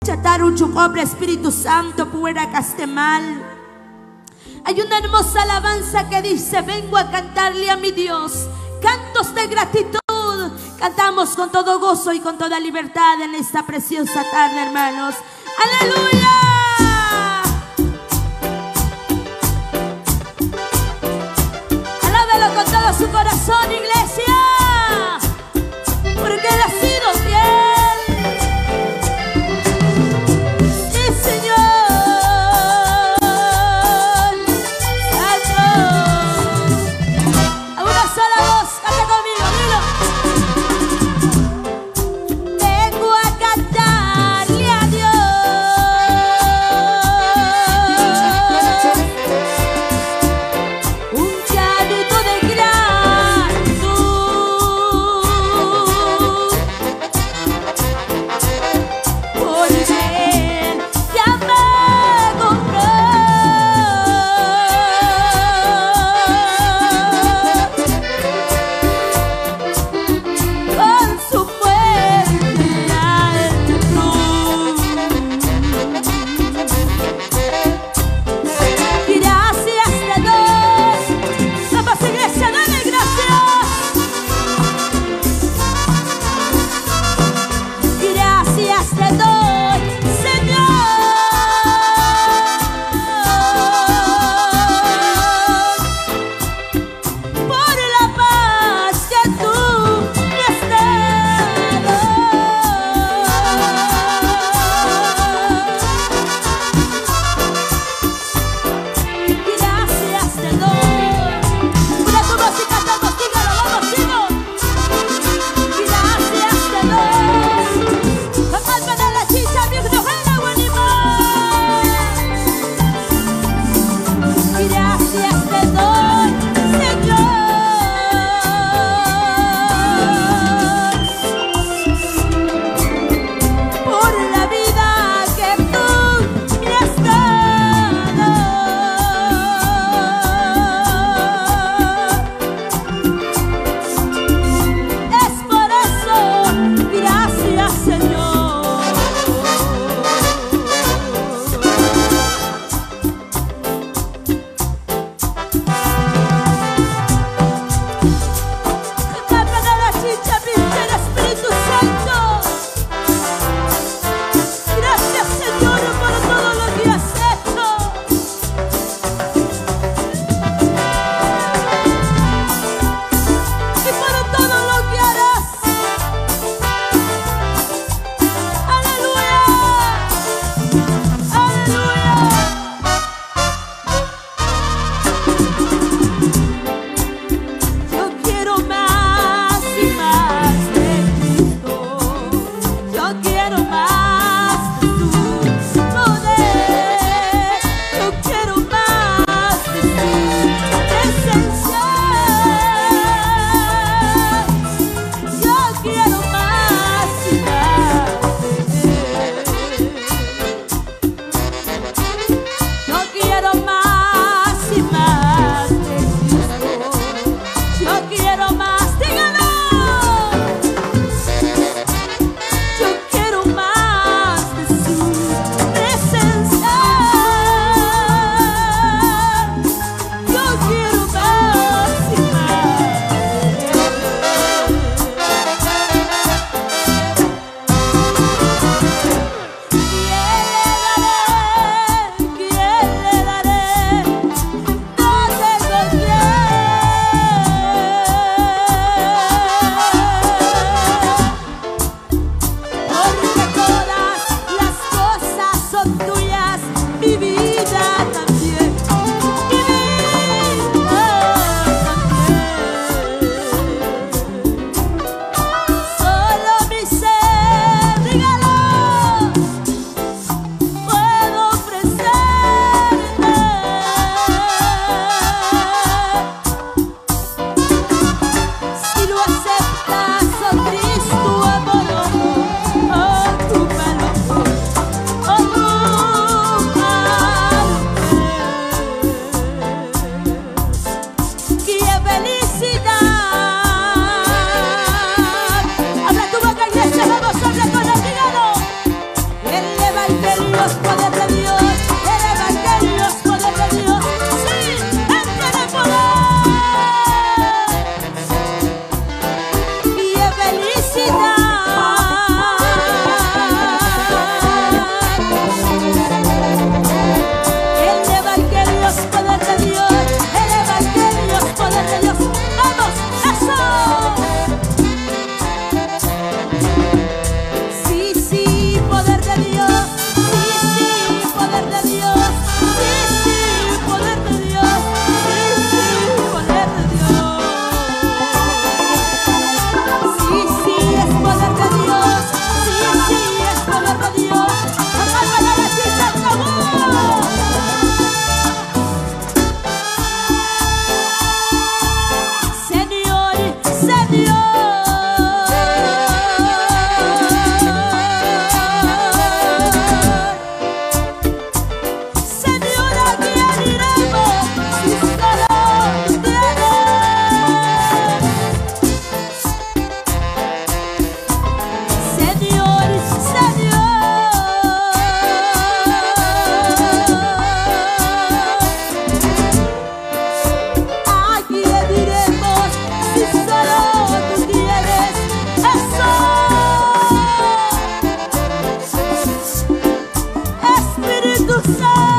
Chataru chukobre Espíritu Santo puera castemal. Hay una hermosa alabanza que dice: vengo a cantarle a mi Dios cantos de gratitud. Cantamos con todo gozo y con toda libertad en esta preciosa tarde, hermanos. ¡Aleluya! Alábelo con todo su corazón, iglesia, porque Él ha sido fiel. Sí, Señor. Santo. A una sola voz, canta conmigo, dilo. Vengo a cantarle a Dios un llanto de gratitud, porque Él ya me compró con su muerte al cruz. Gracias te doy. Vamos, iglesia, dale gracias. Gracias te doy, Señor, por la paz que tú me has dado. Gracias te doy. Mira tu voz y cantamos, dígalo, vamos, digo. Gracias te doy. Con alma de la chicha, mi ojera, buenima. Gracias te doy, Señor, por la vida que tú me has dado. Es por eso, gracias, Señor. Canta de la chicha, Virgen Espíritu Santo. Gracias, Señor, por todo lo que has hecho y por todo lo que harás. Aleluya, aleluya. Yo quiero más y más de Cristo. Yo quiero más de tu poder. Yo quiero más de tu presencia. Yo quiero más y más de Él. Yo quiero más y más de Cristo. Yo quiero más, dígalo. Yo quiero más Espíritu Santo.